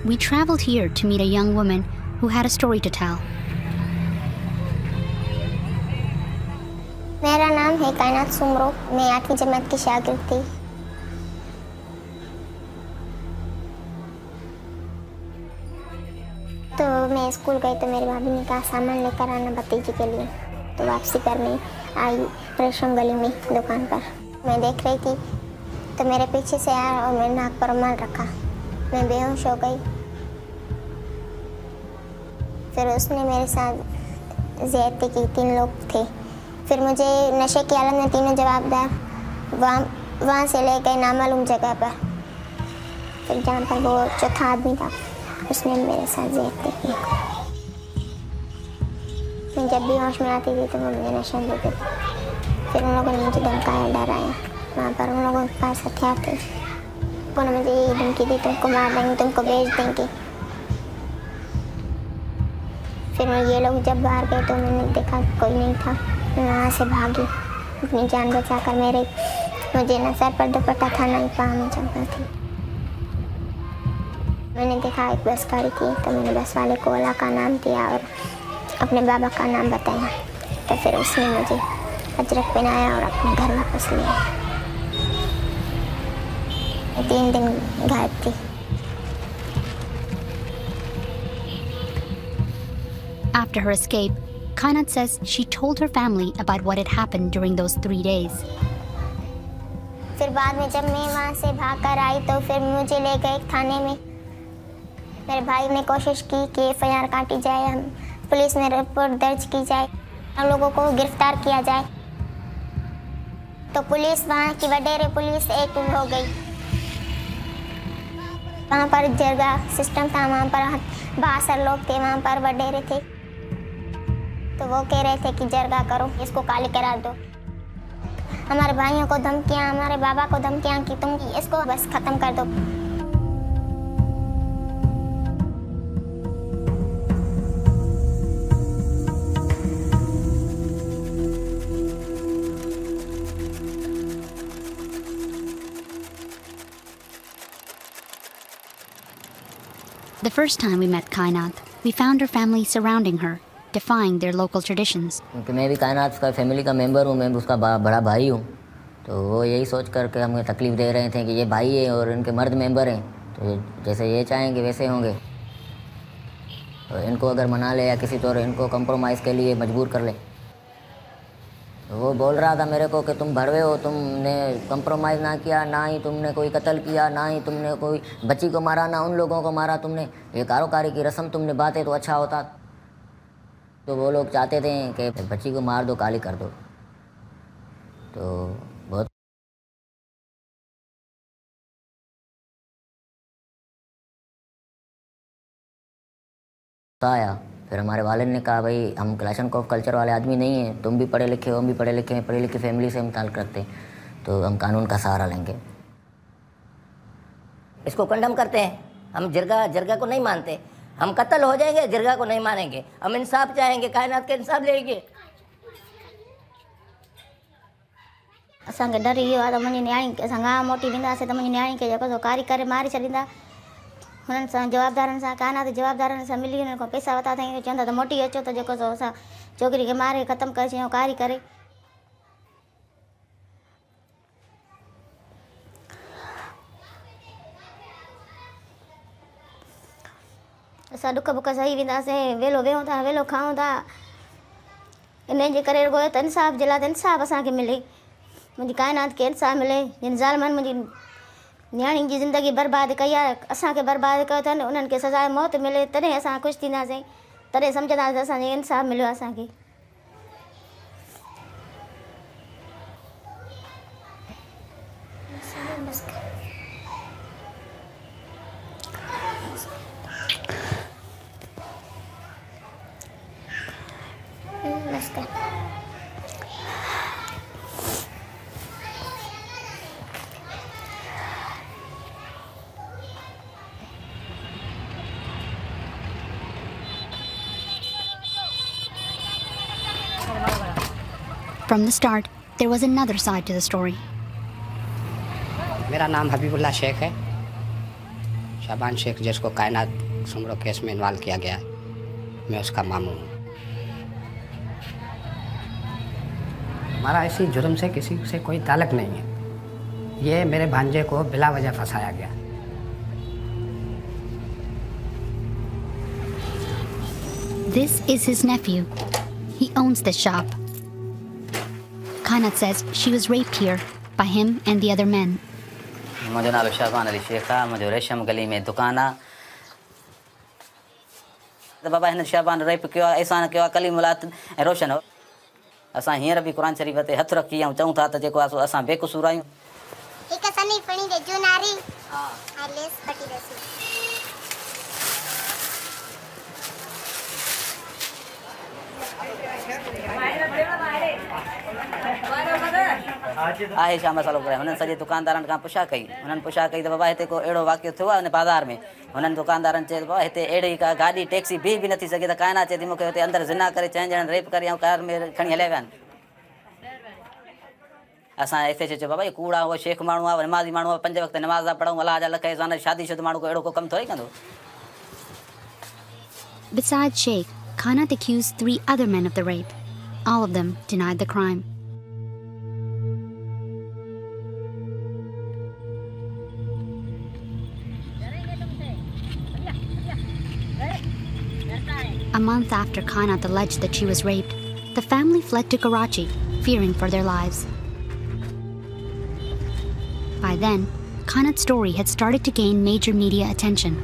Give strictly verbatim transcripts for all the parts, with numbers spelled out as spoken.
we traveled here to meet a young woman who had a story to tell. मेरा नाम है कायनात सोमरो। मैं आठवीं जमात की शागिर्द थी। तो मैं स्कूल गई तो मेरी भाभी ने कहा सामान लेकर आना भतीजी के लिए। तो वापसी करने आई रेशम गली में दुकान पर। मैं देख रही थी तो मेरे पीछे से आया और मैंने नाक पर रुमाल रखा। मैं बेहोश हो गई। फिर उसने मेरे साथ ज़्यादती की। तीन लोग थे। फिर मुझे नशे की हालत में तीनों जवाबदार वहाँ वहाँ से ले गए नामालूम जगह पर। फिर जहाँ पर वो चौथा आदमी था उसने मेरे साथ ज़्यादती की। मैं जब भी होश में आती थी तो वो मुझे नशा देते थे। फिर उन लोगों ने मुझे धमकाया, डराया। वहाँ पर उन लोगों के पास हथियार थे। उन्होंने मुझे यही धमकी दी, तुमको मार देंगे, तुमको बेच देंगे। फिर ये लोग जब बाहर गए तो मैंने देखा कोई नहीं था। मैं वहाँ से भागी अपनी जान बचाकर। मेरे मुझे न सर पर दुपट्टा था न ही पाँव में चप्पल थी। मैंने देखा एक बस खड़ी थी तो मैंने बस वाले को ओला का नाम दिया और अपने बाबा का नाम बताया। तो फिर उसने मुझे अजरक पहनाया और अपने घर वापस लिया। मैं तीन दिन गायब थी। After her escape, Kainaat says she told her family about what had happened during those three days. फिर बाद में जब मैं वहाँ से भागकर आई तो फिर मुझे ले गए थाने में। मेरे भाई ने कोशिश की कि एफ आई आर काटी जाए, हम पुलिस में रिपोर्ट दर्ज की जाए, हम लोगों को गिरफ्तार किया जाए। तो पुलिस वहाँ की वडेरे पुलिस एक हो गई। वहाँ पर जगह सिस्टम था, वहाँ पर बासठ लोग थे, वहाँ पर वडेरे थे। तो वो कह रहे थे कि जरगा करो, इसको काली करा दो। हमारे भाइयों को धमकियाँ, हमारे बाबा को धमकियाँ कि तुम इसको बस ख़त्म कर दो। The first time we met Kainaat, we found her family surrounding her, defying their local traditions. क्योंकि मैं भी कायनात का फैमिली का मेंबर हूँ, मैं उसका बड़ा भाई हूँ। तो वो यही सोच कर के हमें तकलीफ़ दे रहे थे कि ये भाई है और इनके मर्द मेंबर हैं, तो जैसे ये चाहेंगे वैसे होंगे। तो इनको अगर मना ले या किसी तरह इनको कंप्रोमाइज़ के लिए मजबूर कर ले। तो वो बोल रहा था मेरे को कि तुम भड़वे हो, तुमने कंप्रोमाइज़ ना किया, ना ही तुमने कोई कत्ल किया, ना ही तुमने कोई बच्ची को मारा, ना उन लोगों को मारा तुमने। ये कारोकारी की रस्म तुमने बातें तो अच्छा होता। तो वो लोग चाहते थे कि बच्ची को मार दो, काली कर दो। तो बहुत आया। फिर हमारे वालिद ने कहा भाई हम क्लैशन ऑफ कल्चर वाले आदमी नहीं हैं, तुम भी पढ़े लिखे हो, हम भी पढ़े लिखे हैं, पढ़े लिखे फैमिली से हम ताल्लुक़ रखते हैं, तो हम कानून का सहारा लेंगे। इसको कंडम करते हैं, हम जिरगा जिरगा को नहीं मानते। हम कत्ल हो जाएंगे, जिरगा को नहीं मानेंगे। हम इंसाफ चाहेंगे, कायनात के इंसाफ लेंगे। असांखे डर इहो आहे त मुंहिंजी न्याणी असां गांव मोटी वेंदासीं त मुंहिंजी न्याणी खे जेको सो कारी करे मारे छॾींदा। हुननि सां जवाबदारनि सां कायनात जवाबदारनि सां मिली हुननि खां पैसा वरिता अथई। चवंदा त मोटी अचो त जेको सो असां छोकिरी खे मारे ख़तमु करे छॾियूं, कारी करे। असां ॾुख बुख सही वेंदासीं, वेलो वेहूं था, वेलो खाऊं था। इन जे करे रुॻो त इंसाफ़ जे लाइ त इंसाफ़ असांखे मिले, मुंहिंजी कायनात खे इंसाफ़ मिले। जिन ज़ालिमनि मुंहिंजी न्याणी जी ज़िंदगी बर्बाद कई आहे, असांखे बर्बाद कयो अथनि, उन्हनि खे सज़ाए मौत मिले, तॾहिं असां ख़ुशि थींदासीं, तॾहिं सम्झंदासीं त असांखे इंसाफ़ मिलियो असांखे। From the start, there was another side to the story. मेरा नाम हबीबुल्लाह शेख है, शाबान शेख जिसको कायनात सुमरो केस में इन्वॉल्व किया गया है, मैं उसका मामू हूँ। हमारा इसी जुर्म से किसी से कोई ताल्लुक नहीं है। ये मेरे भांजे को बिला वजह फंसाया गया। This is his nephew. He owns the shop. Kainaat says she was raped here by him and the other men. मुझो नालो शाबान अली शेख आहे, मुझो रेशम गली में दुकान आहे। त बाबा हिन शाबान रेप कयो आहे, एहसान कयो आहे, कली मुलात ऐं रोशन हो। असां हींअर बि क़ुर शरीफ़ ते हथ रखी ऐं चऊं था त जेको आहे सो असां बेक़सूर आहियूं। हिकु सनी फणी जे जुनारी हा ऐं लेस पटी रसी आहे छा मसालो करे। हुननि सॼे दुकानदारनि खां पुछा कई, हुननि पुछा कई त बाबा हिते को अहिड़ो वाक़ियो थियो आहे हुन बाज़ार में। हुननि दुकानदारनि चयो बाबा हिते अहिड़ी का गाॾी टैक्सी बीह बि नथी सघे त काइनात चए थी मूंखे हुते अंदरि ज़िना करे चइनि ॼणनि रेप करे ऐं कार में खणी हलिया विया आहिनि। असां हिते चयो बाबा इहो कूड़ा उहो शेख माण्हू आहे, नमाज़ी माण्हू आहे, पंज वक़्त नमाज़ था पढ़ूं, अलाह जा लख एहसान, शादीशुदा माण्हू को अहिड़ो को कमु थोरी कंदो। Besides Sheikh, Kainaat accused three other men of the rape. All of them denied the crime. A month after Kainaat alleged that she was raped, the family fled to Karachi, fearing for their lives. By then, Kainaat's story had started to gain major media attention.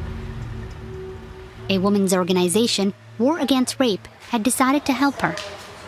A women's organization, War Against Rape, had decided to help her.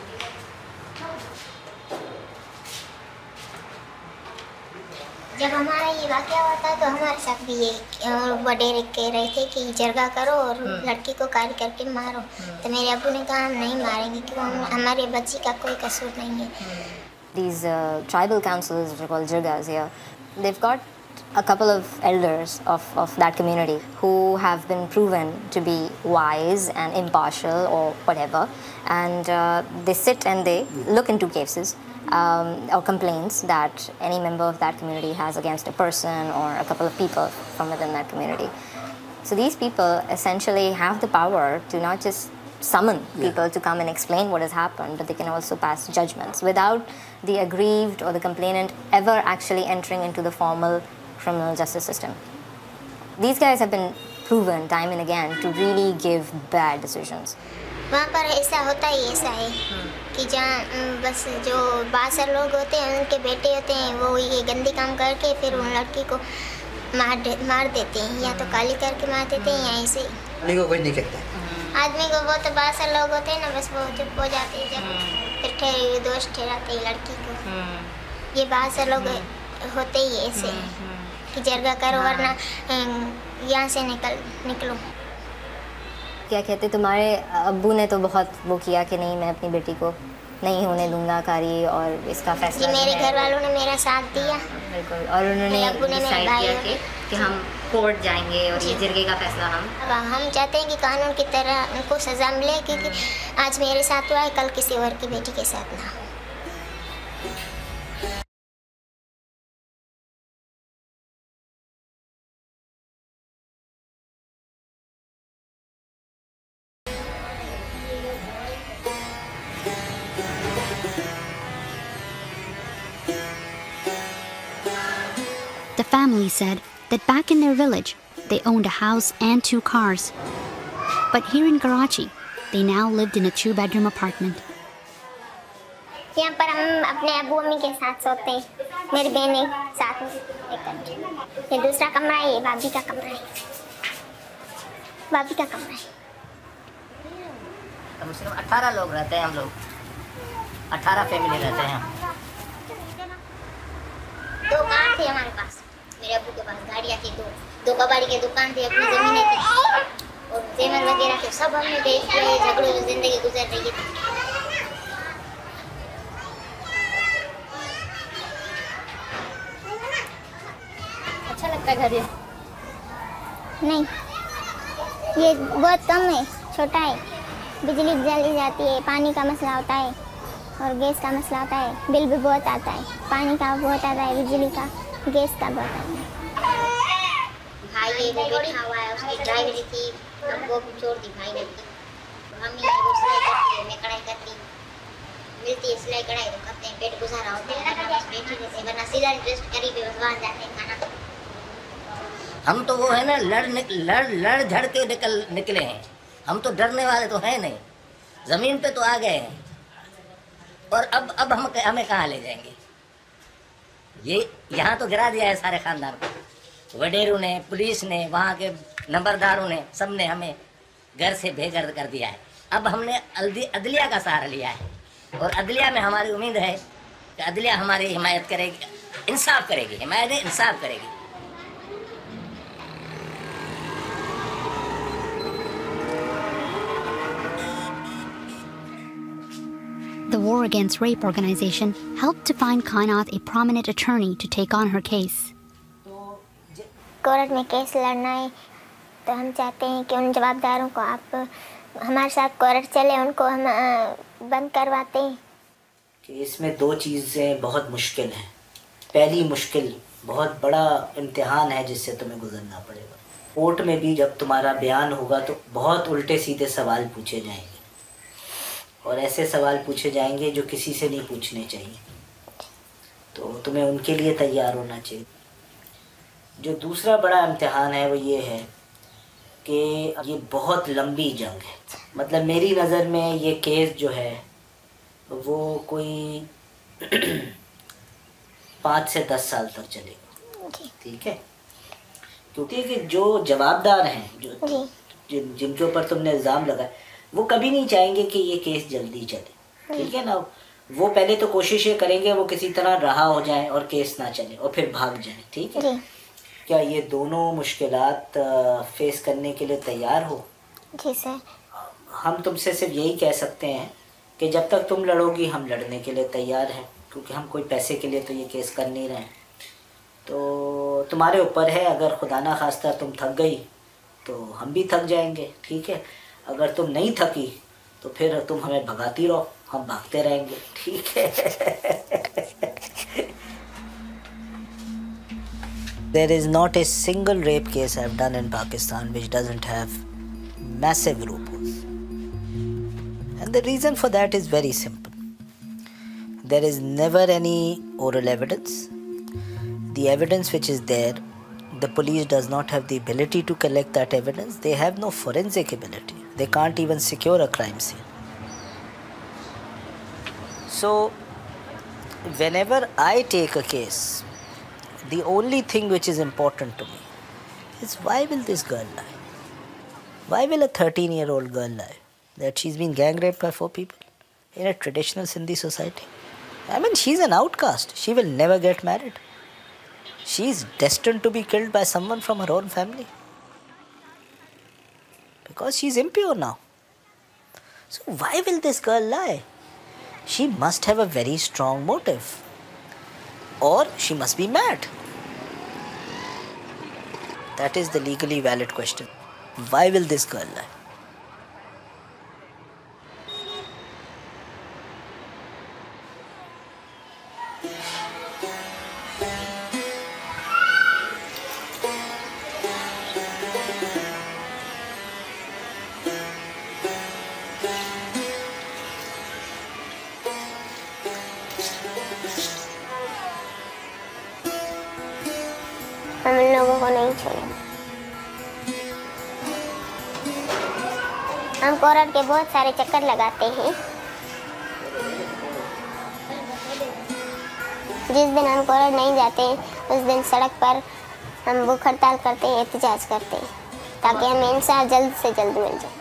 जब हमारा ये वाक़या हुआ था तो हमारे साथ भी ये वडेरे कह रहे थे कि जरगा करो और लड़की को कारी करके मारो। तो मेरे अब्बू ने कहा हम नहीं मारेंगे क्योंकि हमारे बच्ची का कोई कसूर नहीं है। These uh, tribal councils, which are called jirgas here, they've got a couple of elders of, of that community who have been proven to be wise and impartial or whatever, and uh, they sit and they look into cases um, or complaints that any member of that community has against a person or a couple of people from within that community. So these people essentially have the power to not just summon people yeah. to come and explain what has happened, but they can also pass judgments without the aggrieved or the complainant ever actually entering into the formal criminal justice system. These guys have been proven time and again to really give bad decisions. वहाँ पर ऐसा होता ही ऐसा है कि जहाँ बस जो बासर लोग होते हैं उनके बेटे होते हैं वो ये गंदी काम करके फिर उन लड़की को मार दे, मार देते हैं, या तो काली करके मार देते हैं या ऐसे ही। को कोई नहीं कहता आदमी को वो तो बासर लोग होते हैं ना, बस वो चुप हो जाते हैं जब फिर ठहरे दोष ठहराते हैं लड़की को। ये बासर लोग होते ही ऐसे कि जरगा करो वरना यहाँ से निकल निकलो। क्या कहते तुम्हारे अब्बू ने तो बहुत वो किया कि नहीं मैं अपनी बेटी को नहीं होने दूंगा कारी, और इसका फैसला जी मेरे घर वालों ने मेरा साथ दिया बिल्कुल, और उन्होंने डिसाइड किया कि, कि हम कोर्ट जाएंगे और ये जिरगे का फैसला हम अब हम चाहते हैं कि कानून की तरह उनको सज़ा मिले, क्योंकि आज मेरे साथ हुआ है कल किसी और की बेटी के साथ ना। The family said that back in their village, they owned a house and two cars. But here in Karachi, they now lived in a two-bedroom apartment. यहाँ पर हम अपने अब्बू अम्मी के साथ सोते हैं, मेरी बहनें साथ में एक ये दूसरा कमरा है, ये भाभी का कमरा है, भाभी का कमरा है। कम से कम अठारह लोग रहते हैं हम लोग, अठारह फैमिली रहते हैं। दो कार थे हमारे पास, मेरे अब्बू के पास गाड़ियाँ थी, दो दो कबाड़ी की दुकान थी, अपनी ज़मीनें थी और जेवर वगैरह थे, सब हमने बेच दिए। झगड़ों में ज़िंदगी गुजर रही थी। अच्छा लगता है घर ये? नहीं, ये बहुत कम है, छोटा है। बिजली जली जाती है, पानी का मसला होता है और गैस का मसला होता है, बिल भी बहुत आता है, पानी का बहुत आता है, बिजली का, गैस का बहुत आता है। भाई नीचे वो बैठा हुआ है, उसकी ड्राइवरी थी, हमको छोड़ दी भाई ने। मम्मी वो सिलाई करती है, मैं कढ़ाई करती हूँ, मिलती है सिलाई कढ़ाई तो करते हैं, पेट गुजारा होते हैं, वरना बस बैठी रहते हैं, वरना सीधा इंटरेस्ट करी पे बस वहाँ जाते हैं खाना। हम तो वो है ना लड़ लड़ लड़ झड़ के निकल निकले हैं, हम तो डरने वाले तो हैं नहीं, ज़मीन पे तो आ गए हैं। और अब अब हम हमें कहाँ ले जाएंगे? ये यहाँ तो गिरा दिया है सारे खानदान को, वडेरों ने, पुलिस ने, वहाँ के नंबरदारों ने, सब ने हमें घर से बेघर कर दिया है। अब हमने अदलिया का सहारा लिया है और अदलिया में हमारी उम्मीद है कि अदलिया हमारी हिमायत करेगी, इंसाफ करेगी, हिमायत इंसाफ करेगी। The War Against Rape organization helped to find Kainaat a prominent attorney to take on her case. Court में केस लड़ना है तो हम चाहते हैं कि उन जवाबदारों को आप हमारे साथ कोर्ट चले, उनको हम बंद करवाते हैं। कि इसमें दो चीज़ें बहुत मुश्किल हैं। पहली मुश्किल बहुत बड़ा इम्तिहान है जिससे तुम्हें गुजरना पड़ेगा। कोर्ट में भी जब तुम्हारा बयान होगा तो बहुत उल्टे सीधे सवाल पूछे जाएंगे और ऐसे सवाल पूछे जाएंगे जो किसी से नहीं पूछने चाहिए, तो तुम्हें उनके लिए तैयार होना चाहिए। जो दूसरा बड़ा इम्तिहान है वो ये है कि ये बहुत लंबी जंग है। मतलब मेरी नज़र में ये केस जो है वो कोई पाँच से दस साल तक चलेगा, ठीक है? क्योंकि कि जो जवाबदार हैं, जो जिन जिनके ऊपर तुमने इल्ज़ाम लगाया, वो कभी नहीं चाहेंगे कि ये केस जल्दी चले, ठीक है ना? वो पहले तो कोशिश ये करेंगे वो किसी तरह रहा हो जाए और केस ना चले और फिर भाग जाए, ठीक है? क्या ये दोनों मुश्किलात फेस करने के लिए तैयार हो? जी सर। हम तुमसे सिर्फ यही कह सकते हैं कि जब तक तुम लड़ोगी हम लड़ने के लिए तैयार हैं, क्योंकि हम कोई पैसे के लिए तो ये केस कर नहीं रहे। तो तुम्हारे ऊपर है, अगर खुदा ना खास्ता तुम थक गई तो हम भी थक जाएंगे, ठीक है? अगर तुम नहीं थकी तो फिर तुम हमें भगाती रहो, हम भागते रहेंगे, ठीक है? There is not a single rape case I've done in Pakistan which doesn't have massive loopholes. And the reason for that is very simple. There is never any oral evidence. The evidence which is there, the police does not have the ability to collect that evidence. They have no forensic ability. They can't even secure a crime scene. So, whenever I take a case, the only thing which is important to me is why will this girl lie? Why will a thirteen-year-old girl lie? That she's been gang raped by four people in a traditional Sindhi society. I mean, she's an outcast. She will never get married. She's destined to be killed by someone from her own family. Because she's impure now. So why will this girl lie? She must have a very strong motive. Or she must be mad. That is the legally valid question. Why will this girl lie? हम इन लोगों को नहीं छोड़ेंगे। हम court के बहुत सारे चक्कर लगाते हैं। जिस दिन हम कोर्ट नहीं जाते उस दिन सड़क पर हम भूख हड़ताल करते हैं, एहतजाज करते हैं, ताकि हमें इंसाफ जल्द से जल्द मिल जाए।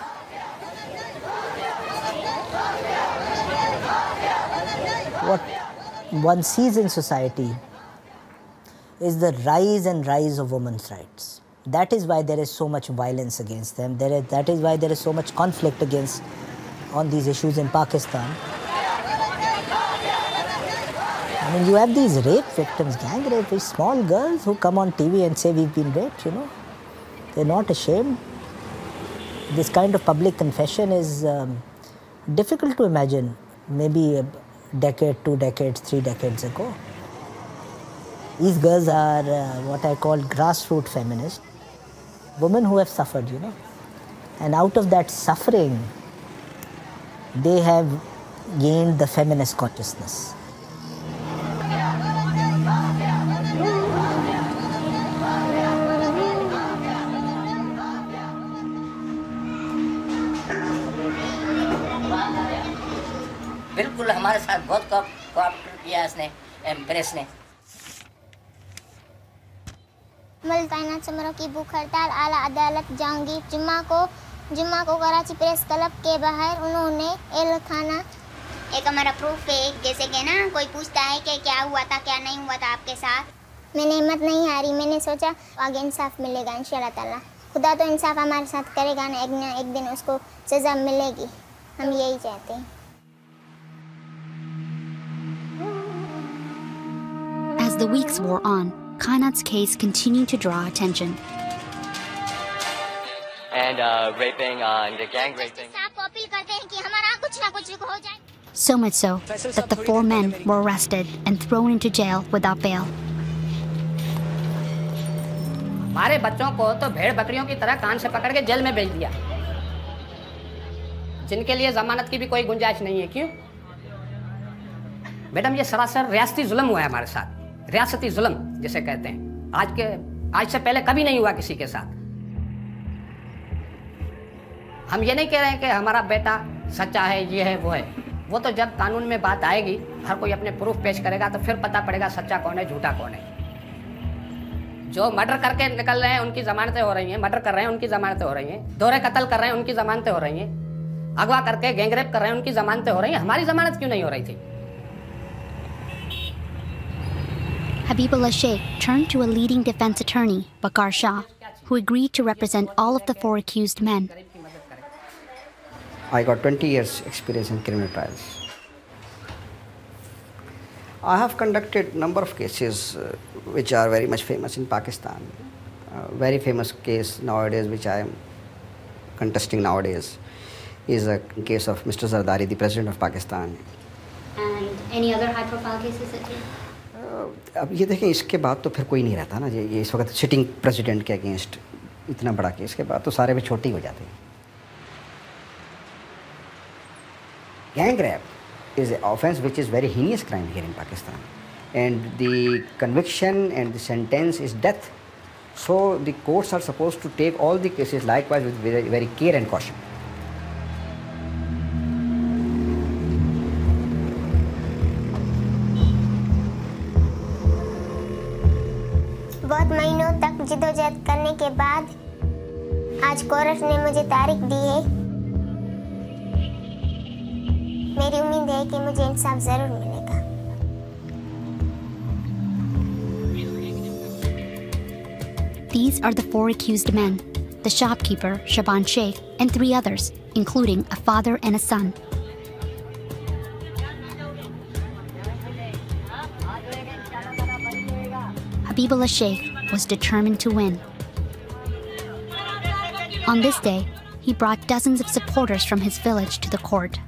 What one sees in society is the rise and rise of women's rights. That is why there is so much violence against them. There is, that is why there is so much conflict against on these issues in Pakistan. I mean, you have these rape victims, gang rape, small girls who come on T V and say we've been raped, you know. They're not ashamed. This kind of public confession is um, difficult to imagine maybe a decade, two decades, three decades ago. These girls are uh, what I call grassroots feminists. women who have suffered, you know, and out of that suffering, they have gained the feminist consciousness. बिल्कुल हमारे साथ बहुत cooperate किया इसने, press ने। मलला कायनात सोमरो की भूख हड़ताल, आला अदालत जाऊंगी। जुम्मा को जुम्मा को कराची प्रेस क्लब के बाहर उन्होंने एल खाना एक हमारा प्रूफ है, जैसे कि ना कोई पूछता है कि क्या हुआ था क्या नहीं हुआ था आपके साथ। मैंने हिम्मत नहीं हारी, मैंने सोचा आगे इंसाफ मिलेगा इंशाल्लाह ताला। खुदा तो इंसाफ हमारे साथ करेगा ना, एक ना एक दिन उसको सज़ा मिलेगी, हम यही चाहते हैं। As the weeks wore on, Kainaat's case continued to draw attention. And uh, raping uh, and the gang raping. So much so that the four men were arrested and thrown into jail without bail. हमारे बच्चों को तो भेड़ बकरियों की तरह कान से पकड़ के जेल में भेज दिया, जिनके लिए जमानत की भी कोई गुंजाइश नहीं है। क्यों? मैडम, ये सरासर रियासती जुल्म हुआ है हमारे साथ, रियासती जुल्म जिसे कहते हैं। आज के आज से पहले कभी नहीं हुआ किसी के साथ। हम ये नहीं कह रहे हैं कि हमारा बेटा सच्चा है, ये है वो है। वो तो जब कानून में बात आएगी, हर कोई अपने प्रूफ पेश करेगा तो फिर पता पड़ेगा सच्चा कौन है झूठा कौन है। जो मर्डर करके निकल रहे हैं उनकी जमानतें हो रही हैं, मर्डर कर रहे हैं उनकी जमानतें हो रही हैं, दोहरे कत्ल कर रहे हैं उनकी जमानतें हो रही हैं, अगवा करके गैंगरेप कर रहे हैं उनकी जमानतें हो रही हैं। हमारी जमानत क्यों नहीं हो रही थी? Habibullah Sheikh turned to a leading defense attorney, Bakar Shah, who agreed to represent all of the four accused men. I got twenty years experience in criminal trials. I have conducted number of cases uh, which are very much famous in Pakistan. Uh, very famous case nowadays which I am contesting nowadays is a case of Mister Zardari, the President of Pakistan. And any other high profile cases that you... अब ये देखें, इसके बाद तो फिर कोई नहीं रहता ना। ये ये इस वक्त सिटिंग प्रेसिडेंट के अगेंस्ट इतना बड़ा केस के बाद तो सारे भी छोटे ही हो जाते हैं। Gang rape is an offence which is very heinous crime here in Pakistan, and the conviction and the sentence is death. So the courts are supposed to take all the cases likewise with very, very care and caution. बहुत महीनों तक जिदोजहद करने के बाद आज court ने मुझे तारीख दी है। मेरी उम्मीद है कि मुझे इंसाफ जरूर मिलेगा। These are the four accused men: the shopkeeper, Shaban Sheikh, and three others, including a father and a son. Habibullah Sheikh was determined to win. On this day, he brought dozens of supporters from his village to the court.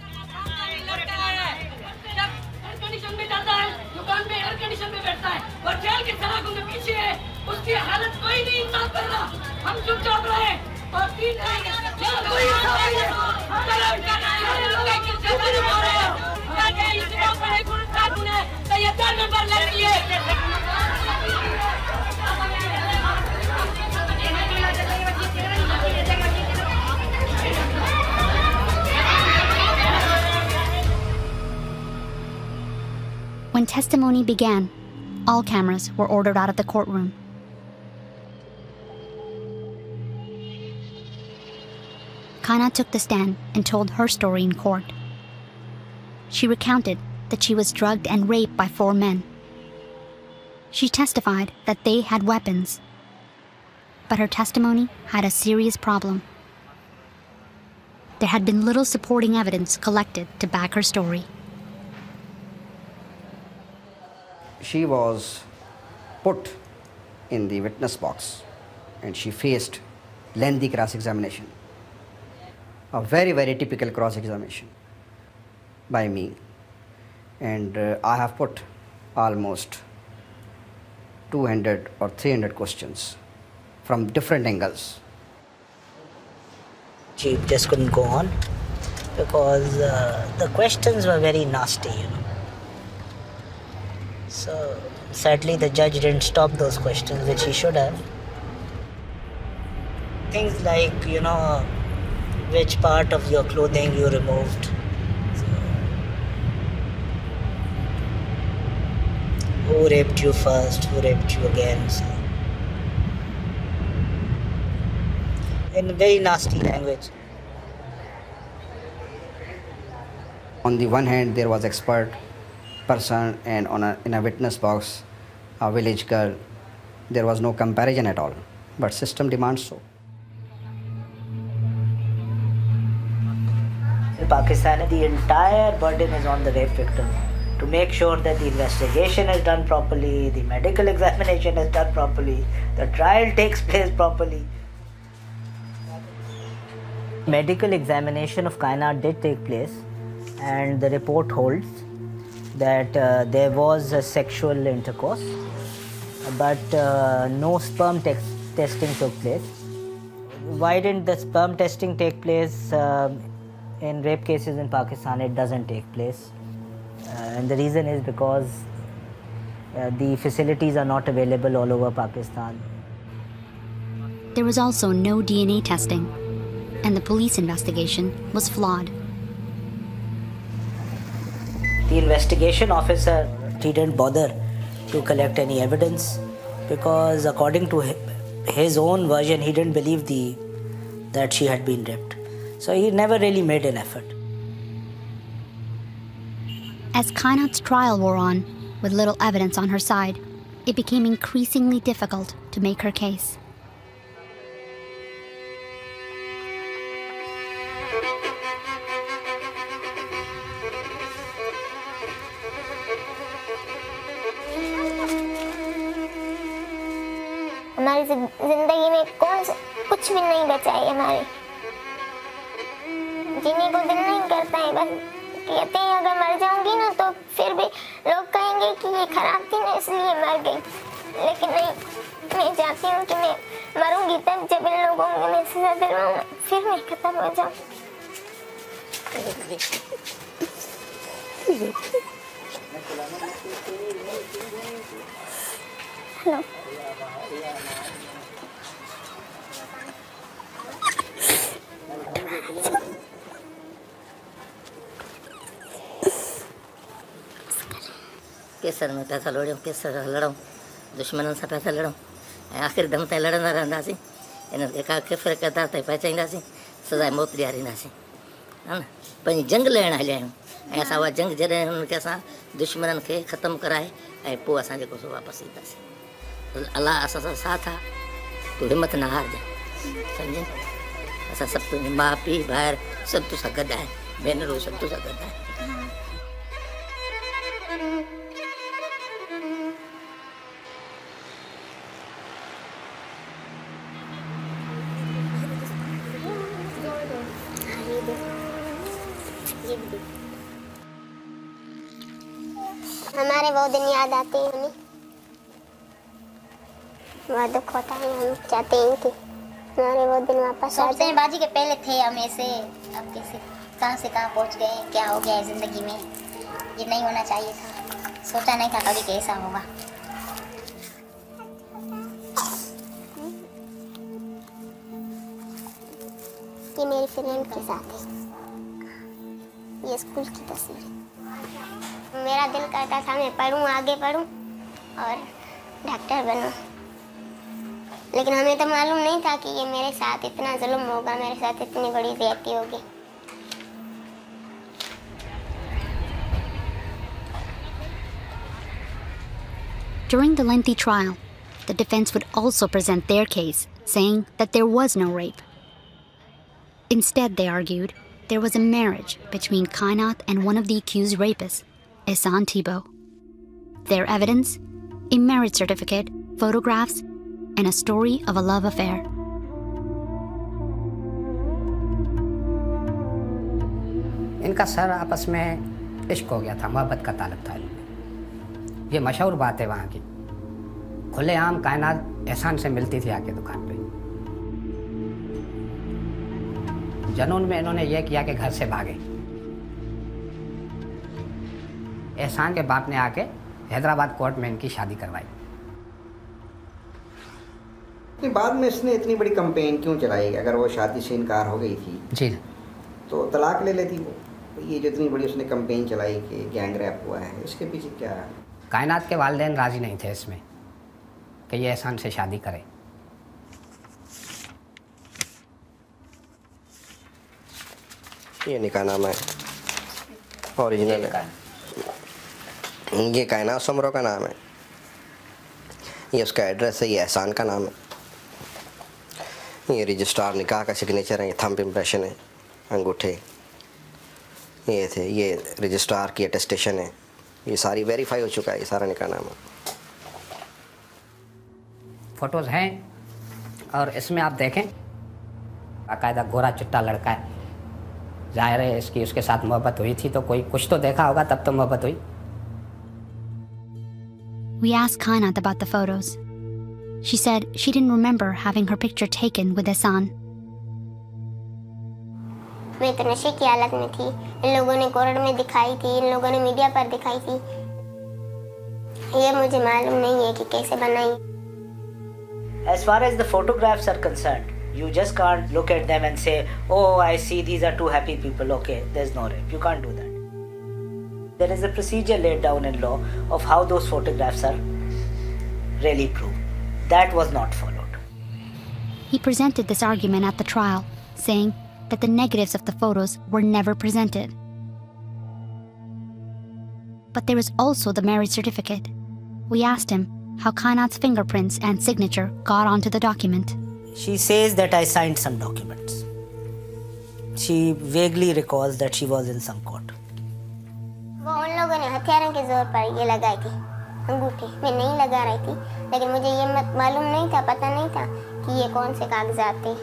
When testimony began, all cameras were ordered out of the courtroom. Kainaat took the stand and told her story in court. She recounted that she was drugged and raped by four men. She testified that they had weapons. But her testimony had a serious problem. There had been little supporting evidence collected to back her story. She was put in the witness box and she faced lengthy cross-examination. A very, very typical cross-examination by me. And uh, I have put almost two hundred or three hundred questions from different angles. She just couldn't go on because uh, the questions were very nasty, you know. So sadly the judge didn't stop those questions, which he should have. Things like, you know, which part of your clothing you removed. So, who raped you first, who raped you again. So, in very nasty language. On the one hand, there was expert person, and on a, in a witness box, a village girl. There was no comparison at all, but system demands so. In Pakistan, the entire burden is on the rape victim to make sure that the investigation is done properly, the medical examination is done properly, the trial takes place properly. Medical examination of Kainaat did take place, and the report holds that uh, there was a sexual intercourse, but uh, no sperm te testing took place. Why didn't the sperm testing take place? Uh, in rape cases in Pakistan, it doesn't take place. Uh, and the reason is because uh, the facilities are not available all over Pakistan. There was also no D N A testing, and the police investigation was flawed. The investigation officer, he didn't bother to collect any evidence because according to his own version, he didn't believe the, that she had been raped. So he never really made an effort. As Kainaat's trial wore on, with little evidence on her side, it became increasingly difficult to make her case. हमारी जिंदगी में कौन सा कुछ भी नहीं बचा है हमारे, जीने को दिल नहीं करता है, बस कहते हैं अगर मर जाऊंगी ना तो फिर भी लोग कहेंगे कि ये खराब थी ना इसलिए मर गई, लेकिन नहीं, मैं चाहती हूँ कि मैं मरूंगी तब जब इन लोगों को मैं सजा दिलवाऊं, फिर मैं खत्म हो जाऊं। हेलो केसर में पैसा लोड़ियो, केसर लड़ूं, दुश्मननि सां पैसा लड़ूं ऐं आख़िर दम ताईं लड़ंदा रहंदासीं। इन्हनि खे का किफ़र किरदार ताईं पहुचाईंदासीं, सज़ाए मौत ॾियारींदासीं, हा न। पंहिंजी जंग लहण हलिया आहियूं ऐं असां उहा जंग जॾहिं हुननि खे असां दुश्मननि खे ख़तमु कराए ऐं पोइ असां जेको सो वापसि ईंदासीं। अलाह असां सां साथ आहे, तूं हिमत न हारजांइ, सम्झी। असां सभु तुंहिंजी माउ पीउ भाइर सभु तोसां गॾु आहिनि, भेनरूं सभु तोसां गॾु आहिनि। हमारे वो दिन याद आते हैं, हमें बहुत दुख होता है। हम चाहते हैं कि हमारे वो दिन वापस आ जाए। बाजी के पहले थे हम ऐसे, अब कैसे कहाँ से कहाँ पहुँच गए, क्या हो गया है ज़िंदगी में, ये नहीं होना चाहिए था, सोचा नहीं था कभी कि ऐसा होगा। ये मेरी फ्रेंड के साथ है, ये स्कूल की तस्वीर है। मेरा दिल करता था मैं पढ़ूं, आगे पढ़ूं और डॉक्टर बनूं, लेकिन हमें तो मालूम नहीं था कि ये मेरे साथ इतना जुल्म होगा, मेरे साथ इतनी बड़ी ज़्यादती होगी। During the lengthy trial, the defense would also present their case, saying that there was no rape. Instead, they argued, there was a marriage between Kainaat and one of the accused rapists, Ehsan Thibault. Their evidence? A marriage certificate, photographs, and a story of a love affair. इनका सर आपस में इश्क हो गया था, मोहब्बत का ताल्लुक था इनमें। ये मशहूर बात है वहाँ की। खुलेआम कायनात एहसान से मिलती थी आके दुकान पे। जनून में इन्होंने यह किया कि घर से भागे। एहसान के बाप ने आके हैदराबाद कोर्ट में इनकी शादी करवाई। बाद में इसने इतनी बड़ी कंपेन क्यों चलाई? अगर वो शादी से इनकार हो गई थी जी तो तलाक ले लेती वो। ये जो इतनी बड़ी उसने कंपेन चलाई कि गैंग रैप हुआ है, इसके पीछे क्या है? कायनात के वालिदैन राजी नहीं थे इसमें कि ये एहसान से शादी करे। ये निकाहनामा है, ओरिजिनल है। ये कायनात सोमरो का नाम है, ये उसका एड्रेस है, ये एहसान का नाम है। ये रजिस्ट्रार निकाह का सिग्नेचर है, ये थंब इम्प्रेशन है, अंगूठे ये थे, ये रजिस्ट्रार की अटेस्टेशन है। ये सारी वेरीफाई हो चुका है, ये सारा निकाहनामा। फोटोज़ हैं और इसमें आप देखें बाकायदा गोरा चिट्टा लड़का है। जाहिर है इसकी उसके साथ मोहब्बत हुई थी तो कोई कुछ तो देखा होगा तब तो मोहब्बत हुई। We asked Kainaat about the photos. She said she didn't remember having her picture taken with Ehsan. मैं तो नशे की हालत में थी। इन लोगों ने कोर्ट में दिखाई थी, इन लोगों ने मीडिया पर दिखाई थी। ये मुझे मालूम नहीं है कि कैसे बनाई। As far as the photographs are concerned, you just can't look at them and say, oh, I see these are two happy people, okay, there's no rape. You can't do that. There is a procedure laid down in law of how those photographs are really proved. That was not followed. He presented this argument at the trial, saying that the negatives of the photos were never presented. But there is also the marriage certificate. We asked him how Kainaat's fingerprints and signature got onto the document. She says that I signed some documents. She vaguely recalls that she was in some court. वो उन लोगों ने हथियारों के जोर पर ये लगाई थी अंगूठी। मैं नहीं लगा रही थी, लेकिन मुझे ये मत मालूम नहीं था, पता नहीं था कि ये कौन से कागजात थे।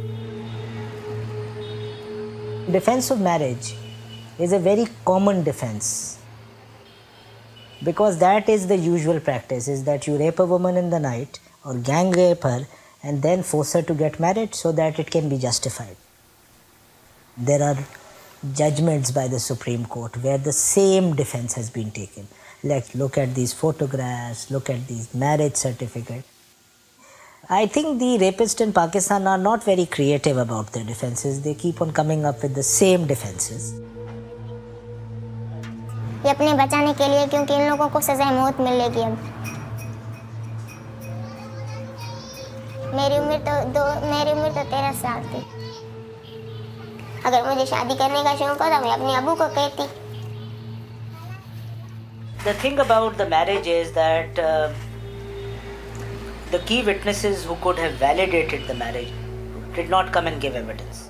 Defense of marriage is a very common defense, because that is the usual practice, is that you rape a woman in the night or gang rape her and then force her to get married so that it can be justified. There are judgments by the Supreme Court where the same defense has been taken. Like, look at these photographs, look at these marriage certificates. I think the rapists in Pakistan are not very creative about their defenses. They keep on coming up with the same defenses. ये अपने बचाने के लिए, क्योंकि इन लोगों को सज़ाए मौत मिलेगी अब। मेरी उम्र तो दो मेरी उम्र तो तेरह साल थी। अगर मुझे शादी करने का शौक होता मैं अपने अबू को कहती। The thing about the marriage is that uh, the key witnesses who could have validated the marriage did not come and give evidence.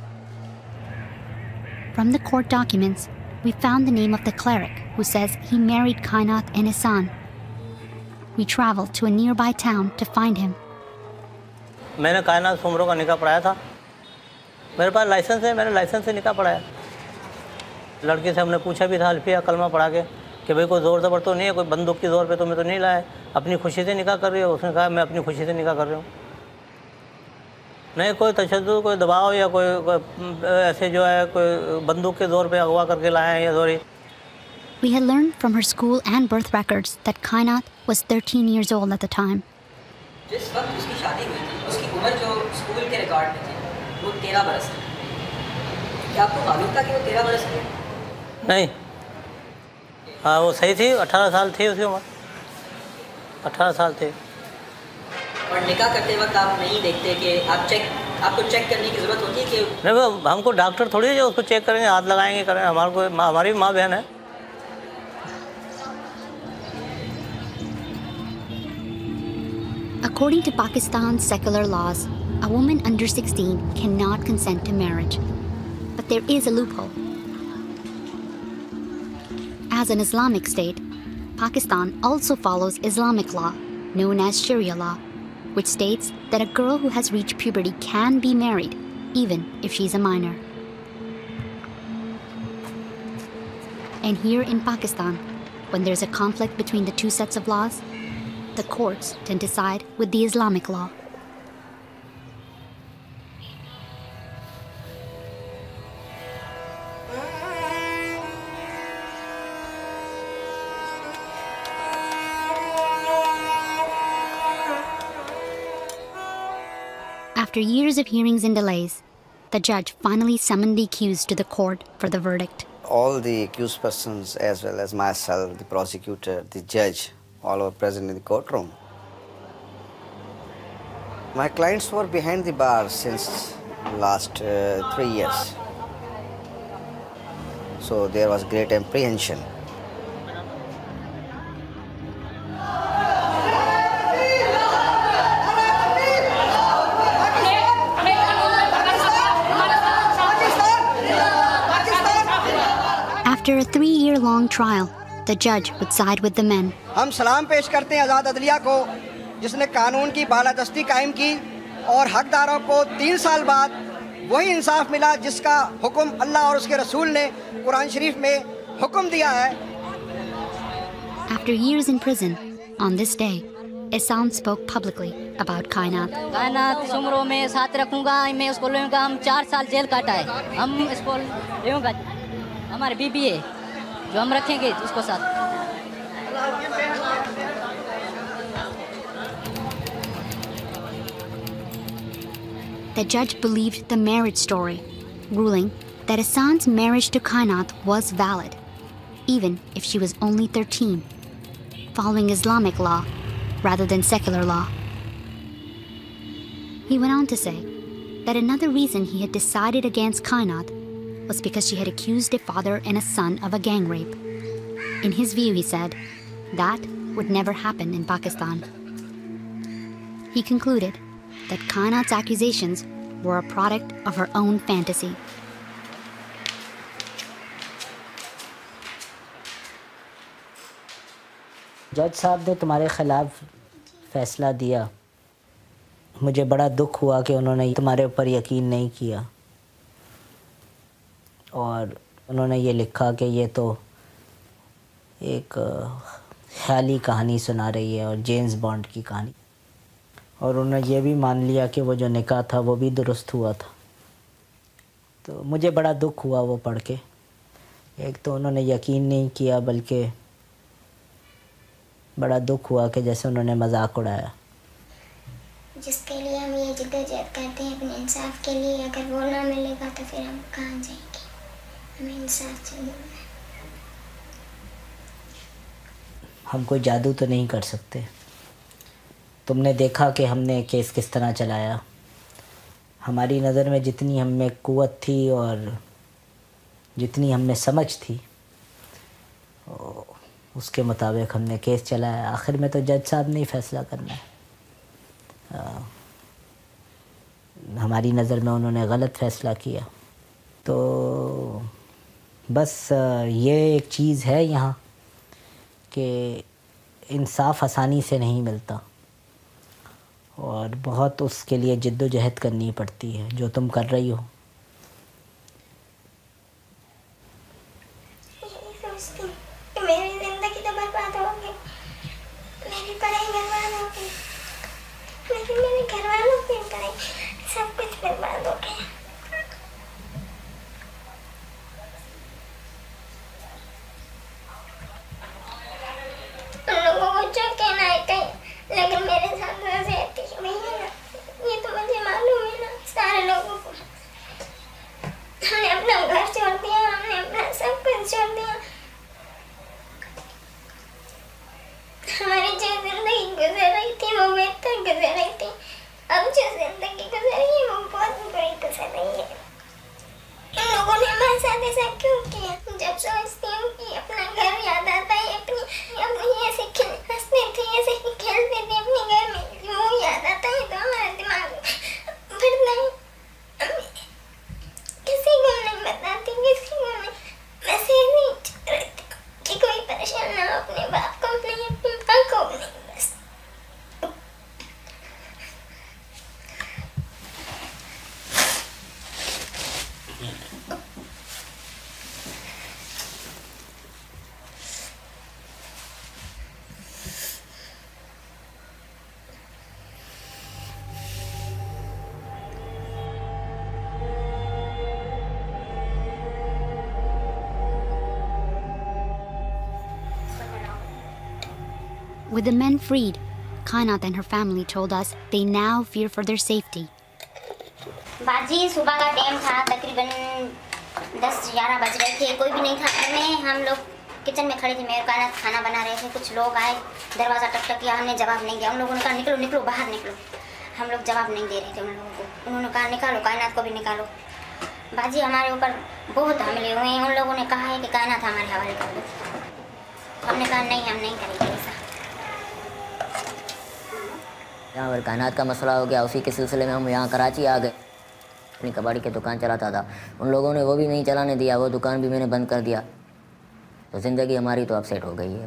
From the court documents, we found the name of the cleric who says he married Kainaat and Ehsan. We traveled to a nearby town to find him. मैंने कायनात सोमरो का निकाह पढ़ाया था। मेरे पास licence है, मैंने licence से निकाह पढ़ाया। लड़के से हमने पूछा भी था अल्फिया कलमा पढ़ा के कि भाई कोई ज़ोर ज़बर तो नहीं है, कोई बंदूक की ज़ोर पे तो मैं तो नहीं लाया, अपनी खुशी से निकाह कर रही हो। उसने कहा मैं अपनी खुशी से निकाह कर रही हूँ। नहीं कोई तशद्दुद, कोई दबाव या कोई, कोई ऐसे जो है कोई बंदूक के ज़ोर पे अगवा करके लाए हैं या ज़ोरी। We had learned from her school and birth records that Kainaat was thirteen years old at the time. जिस वक्त उसकी शादी हुई थी, उसकी उम्र जो स्कूल के रिकॉर्ड में थी, वो तेरह बरस थी। क्या आपको मालूम था कि वो तेरह बरस की है? नहीं, हाँ वो सही थी, अठारह साल थी उसकी उम्र, अठारह साल थे। और निकाह करते वक्त आप नहीं देखते कि आप चेक आपको चेक करने की ज़रूरत होती है कि नहीं, वो हमको डॉक्टर थोड़ी है जो उसको चेक करेंगे, हाथ लगाएंगे, करेंगे। हमारे को हमारी माँ बहन है। According to Pakistan's secular laws, a woman under sixteen cannot consent to marriage. But there is a loophole. As an Islamic state, Pakistan also follows Islamic law, known as Sharia law, which states that a girl who has reached puberty can be married, even if she's a minor. And here in Pakistan, when there's a conflict between the two sets of laws, the courts tend to side with the Islamic law. After years of hearings and delays, the judge finally summoned the accused to the court for the verdict. All the accused persons, as well as myself, the prosecutor, the judge, all were present in the courtroom. My clients were behind the bar since last uh, three years. So there was great apprehension. After a three-year-long trial, the judge would side with the men. हम सलाम पेश करते हैं आज़ाद अदलिया को, जिसने कानून की बालादस्ती कायम की और हकदारों को तीन साल बाद वही इंसाफ मिला जिसका हुक्म अल्लाह और उसके रसूल ने कुरान शरीफ में हुक्म दिया है. After years in prison, on this day, Ihsan spoke publicly about Kainaat. कायनात सोमरो में साथ रखूंगा, मैं उसको लूँगा. हम चार साल जेल काटा है, हम इसको लूँगा. हमारे बीबी है जो हम रखेंगे उसको साथ. The judge believed the marriage story, ruling that Ihsan's marriage to Kainaat was valid, even if she was only thirteen, following Islamic law rather than secular law. He went on to say that another reason he had decided against Kainaat was because she had accused a father and a son of a gang rape. In his view, he said, that would never happen in Pakistan. He concluded that Kainaat's accusations were a product of her own fantasy. जज साहब ने तुम्हारे खिलाफ फैसला दिया. मुझे बड़ा दुख हुआ कि उन्होंने तुम्हारे ऊपर यकीन नहीं किया और उन्होंने ये लिखा कि ये तो एक ख्याली कहानी सुना रही है और जेम्स बॉन्ड की कहानी. और उन्होंने ये भी मान लिया कि वो जो निकाह था वो भी दुरुस्त हुआ था. तो मुझे बड़ा दुख हुआ वो पढ़ के. एक तो उन्होंने यकीन नहीं किया, बल्कि बड़ा दुख हुआ कि जैसे उन्होंने मजाक उड़ाया. जिसके लिए हम ये जिद्दोजहद करते हैं अपने इंसाफ के लिए, अगर वो ना मिलेगा तो फिर हम कहाँ जाएंगे. हमें इंसाफ चाहिए. हम कोई जादू तो नहीं कर सकते. तुमने देखा कि हमने केस किस तरह चलाया. हमारी नज़र में जितनी हम में क़ुव्वत थी और जितनी हम में समझ थी उसके मुताबिक हमने केस चलाया. आखिर में तो जज साहब ने ही फैसला करना है. आ, हमारी नज़र में उन्होंने गलत फ़ैसला किया. तो बस ये एक चीज़ है यहाँ कि इंसाफ आसानी से नहीं मिलता और बहुत उसके लिए जिद्दोजहद करनी पड़ती है, जो तुम कर रही हो. मेरी जिंदगी तो बर्बाद हो गई, मेरी पढ़ाई बर्बाद हो गई, मेरे मेरे घर वालों की पढ़ाई, सब कुछ बर्बाद हो गया. उन लोगों को जो कहना है कहीं, लेकिन मेरे साथ वैसे नहीं है ना. ये तो मुझे मालूम है ना. सारे लोगों को हमने अपना घर छोड़ दिया, हमने अपना सब कुछ छोड़ दिया. हमारी जो जिंदगी गुजर रही थी वो बेहतर गुजर रही थी. अब जो जिंदगी गुजर रही है वो बहुत बुरी गुजर रही है. इन लोगों ने हमारे साथ ऐसा क्यों किया? जब सोचती हूँ कि अपना घर याद आता है, अपनी अपनी ऐसे हंसते थे, ऐसे खेलते थे अपने घर में, वो याद आता है तो हमारा दिमाग बढ़ता है. किसी को नहीं बताती, किसी को नहीं, वैसे नहीं कि कोई परेशान ना हो. अपने बाप को नहीं, अपनी माँ को नहीं. बस With the men freed, Kainaat and her family told us they now fear for their safety. बाजी सुबह का टाइम था, तकरीबन दस ग्यारह बज रहे थे, कोई भी नहीं था घर में। हम लोग किचन में खड़े थे, मैं और कायनात खाना बना रहे थे। कुछ लोग आए, दरवाज़ा टक टक किया, हमने जवाब नहीं दिया। उन लोगों ने कहा निकलो निकलो बाहर निकलो। हम लोग जवाब नहीं दे रहे थे उन लोगों को। उन्होंने कहा निकालो, कायनात को भी निकालो। बाजी हमारे ऊपर बहुत हमले हुए हैं। उन लोगों ने कहा है कि कायनात हमारे हवाले कर दो। हमने कहा नहीं, हम नहीं करेंगे ऐसा। यहाँ पर कायनात का मसला हो गया, उसी के सिलसिले में हम यहाँ कराची आ गए। अपनी कबाड़ी की दुकान चलाता था, उन लोगों ने वो भी नहीं चलाने दिया, वो दुकान भी मैंने बंद कर दिया। तो ज़िंदगी हमारी तो अपसेट हो गई है।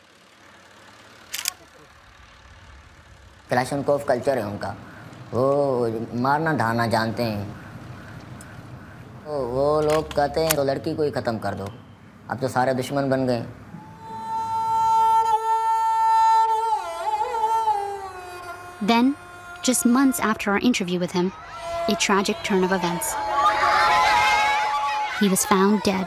क्लैशनकोफ कल्चर है उनका, वो मारना ढाना जानते हैं। तो वो लोग कहते हैं तो लड़की को ही ख़त्म कर दो। अब तो सारे दुश्मन बन गए। Then, just months after our interview with him, a tragic turn of events. He was found dead.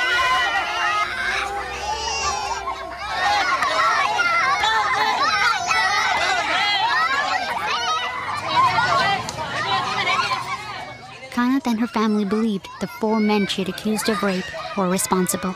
Kainaat and her family believed the four men she had accused of rape were responsible.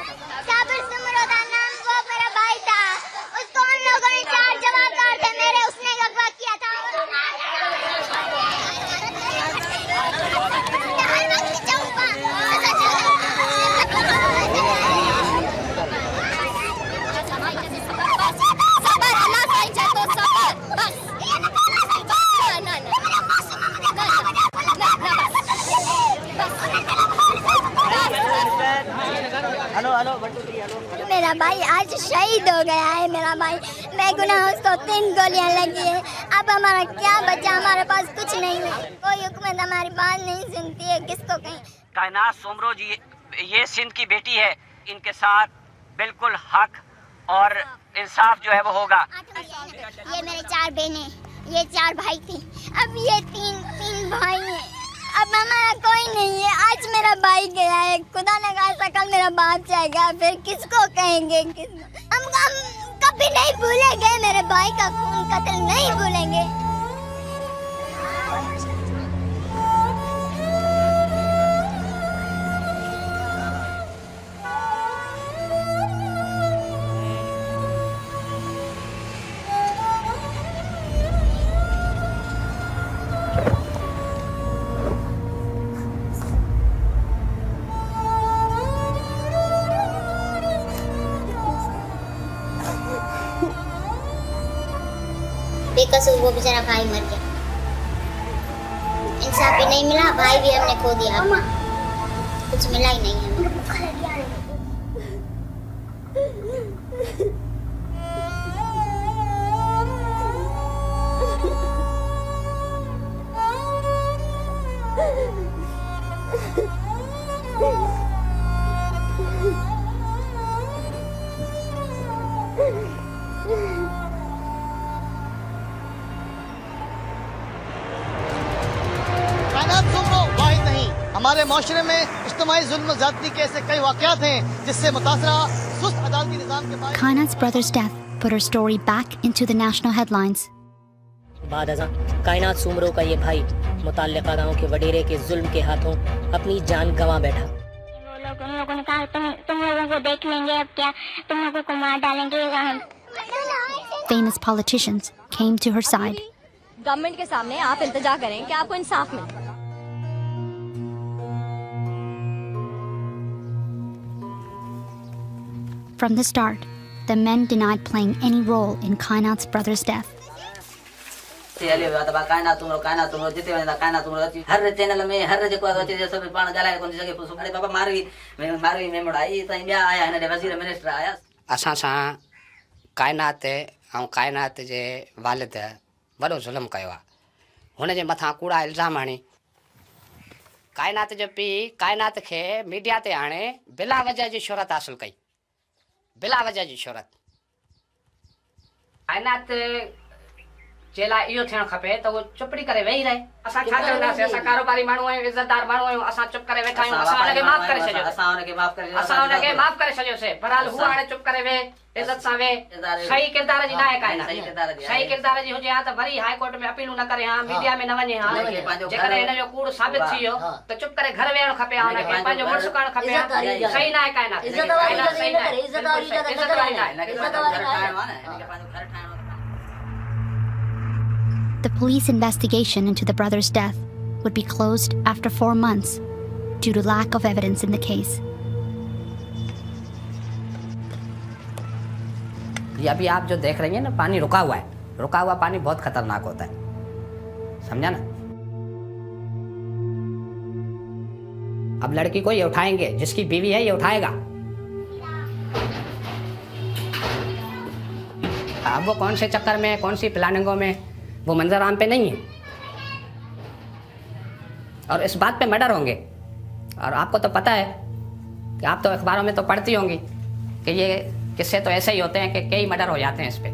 मेरा भाई आज शहीद हो गया है। मेरा भाई बेगुनाह, उसको तीन गोलियां लगी है। अब हमारा क्या बचा? हमारे पास कुछ नहीं है। कोई हुकूमत हमारी बात नहीं सुनती है, किसको कहें? कायनात सोमरो जी ये सिंध की बेटी है, इनके साथ बिल्कुल हक और इंसाफ जो है वो होगा। ये मेरे चार बहनें, ये चार भाई थे, अब ये तीन तीन भाई हैं। अब हमारा कोई नहीं है। आज मेरा भाई गया है, खुदा ने कहा कल मेरा बाप जाएगा, फिर किसको कहेंगे? किसको? हम, हम कभी नहीं भूलेंगे मेरे भाई का खून कत्ल, नहीं भूलेंगे। बेकसूर वो बेचारा भाई मर गया, इंसाफ भी नहीं मिला, भाई भी हमने खो दिया, कुछ मिला ही नहीं हमें। हमारे माशरे में इज्तिमाई जुल्म ज़्यादती के ऐसे कई वाक़यात हैं जिससे मुतासरा सुस्त अदालती निज़ाम के बाद Kainaat's brother's death put her story back into the national headlines. बाद अज़ां कायनात सूमरो का ये भाई मुताल्लिका गांव के वडेरे के जुल्म के हाथों अपनी जान गंवा बैठा। वो लोग उन लोगों ने कहा तुम तुम लोगों को देख लेंगे, अब क्या तुम लोगों को मार डालेंगे। Famous politicians came to her side. Government के सामने आप इंतजार करें कि आपको इंसाफ मिले। From the start, the men denied playing any role in Kainaat's brother's death. कायनात सूमरो कायनात सूमरो जिते वञा कायनात सूमरो हर चैनल में हर जेको अचे सभु पाण ॻाल्हाए कोन सघे पोइ सुभाणे बाबा मारवी मारवी मेमण आई ताईं ॿिया आया हिन ॾे वज़ीर मिनिस्टर आया। असां सां कायनात ऐं कायनात जे वालिद वॾो ज़ुल्म कयो आहे, हुन जे मथां कूड़ा इल्ज़ाम हणी कायनात जो पीउ कायनात खे मीडिया ते आणे बिला वजह जी शोहरत हासिल कई, बिला वजह जी शोहरत। कायनात जे लाइ इहो थियणु खपे त उहो चुपड़ी करे वेही रहे। असां छा चवंदासीं, असां कारोबारी माण्हू आहियूं, इज़तदार माण्हू आहियूं, असां चुप करे वेठा आहियूं, असां हुनखे माफ़ करे छॾियो, असां हुनखे माफ़ करे असां हुनखे माफ़ करे छॾियोसीं। बहरहाल हू हाणे चुप करे वेहे, इज़त सां वेहे, सही किरदार जी न आहे काइनात, सही किरदार जी हुजे हा त वरी हाई कोर्ट में अपीलूं न करे हा, मीडिया में न वञे हा। जेकॾहिं हिन जो कूड़ साबित थी वियो त चुप करे घर वेहणु खपे हा, हुनखे पंहिंजो मुड़ुसु करणु खपे हा। सही न आहे काइनात, काइनात सही न आहे, इज़त वारी न आहे। The police investigation into the brother's death would be closed after four months due to lack of evidence in the case. ये अभी आप जो देख रही हैं ना, पानी रुका हुआ है, रुका हुआ पानी बहुत खतरनाक होता है, समझा ना। अब लड़की को ये उठाएंगे, जिसकी बीवी है ये उठाएगा। अब वो कौन से चक्कर में, कौन सी प्लानिंगों में, वो मंजर आम पे नहीं है। और इस बात पे मर्डर होंगे, और आपको तो पता है कि आप तो अखबारों में तो पढ़ती होंगी कि ये किस्से तो ऐसे ही होते हैं कि कई मर्डर हो जाते हैं इस पे।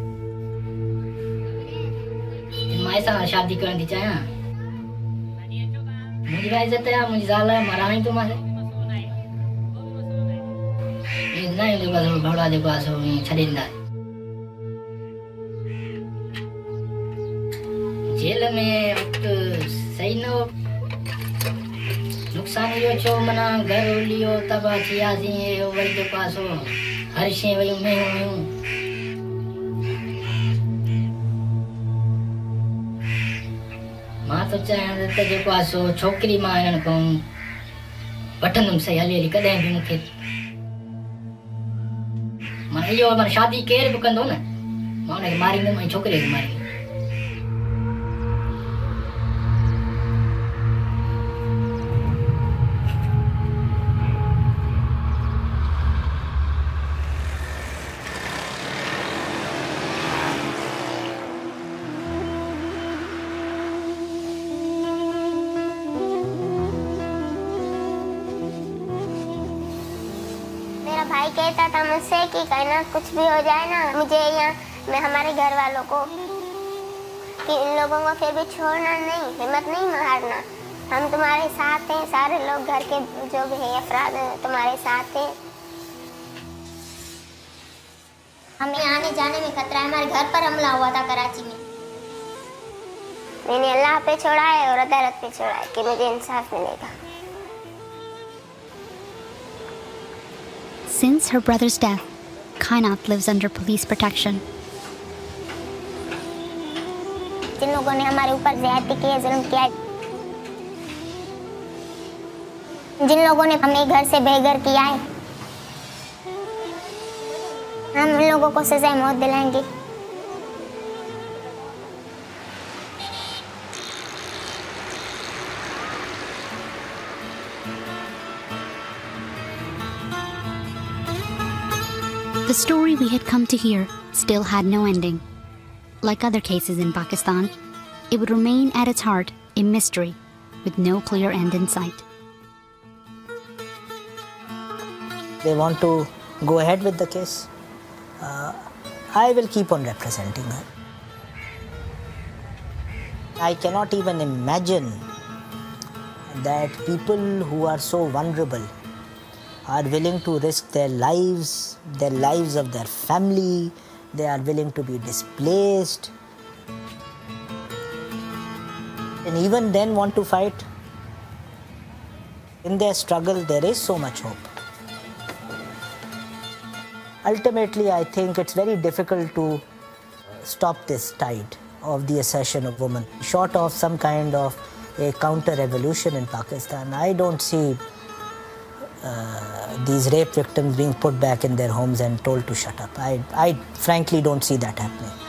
मैं सा शादी करनी चाहिए, मुझे इज्जत है, मुझे ज़ाल है, मरा नहीं तुम्हारे इतना ही देखो, सब भड़वा देखो, सब छड़ींदा जेल में तो सही न हो, नुकसान यो छो मना घर लियो तबाह थिया सी वरी जो पासो हर शइ वयूं में हुयूं। मां तो चाहियां त जेको आहे सो छोकिरी मां हिननि खां वठंदुमि सही हली हली, कॾहिं बि मूंखे माना इहो माना शादी केरु बि कंदो न, मां हुनखे मारींदुमि ऐं छोकिरीअ खे मारींदुमि। भाई कहता था मुझसे कि काइनात कुछ भी हो जाए ना, मुझे यहाँ मैं हमारे घर वालों को कि इन लोगों को फिर भी छोड़ना नहीं, हिम्मत नहीं मारना, हम तुम्हारे साथ हैं, सारे लोग घर के जो भी हैं अफराद तुम्हारे साथ हैं। हमें आने जाने में खतरा है, हमारे घर पर हमला हुआ था कराची में। मैंने अल्लाह पे छोड़ा है और अदालत पे छोड़ा है कि मुझे इंसाफ मिलेगा। Since her brother's death, Kainaat lives under police protection. जिन लोगों ने हमारे ऊपर ज़्यादती की है, जुल्म किया है, जिन लोगों ने हमें घर से बेघर किया है, हम उन लोगों को सज़ाए मौत दिलाएंगे। The story we had come to hear still had no ending. Like other cases in Pakistan, it would remain at its heart a mystery with no clear end in sight. They want to go ahead with the case. Uh, I will keep on representing her. I cannot even imagine that people who are so vulnerable are willing to risk their lives, their lives of their family, they are willing to be displaced, and even then want to fight. In their struggle, there is so much hope. Ultimately, I think it's very difficult to stop this tide of the assertion of women. Short of some kind of a counter-revolution in Pakistan, I don't see uh, these rape victims being put back in their homes and told to shut up. I, I frankly don't see that happening.